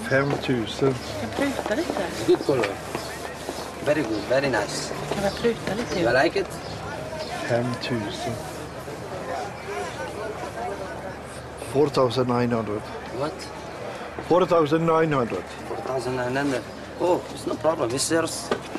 5000. Kan pruta lite? Good color. Very good, very nice. Kan jag pruta lite? You like it? 5000. 4900. What? 4900. 4,900. Oh, it's no problem. It's yours.